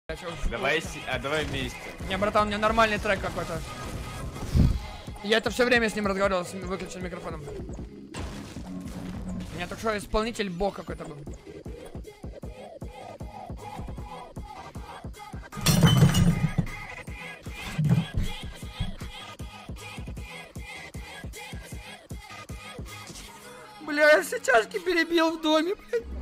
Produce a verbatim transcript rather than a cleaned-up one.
Давай, а давай вместе. Не, братан, у меня нормальный трек какой-то. Я это все время с ним разговаривал, с выключенным микрофоном. У меня только что исполнитель бог какой-то был. Бля, я все чашки перебил в доме, блядь.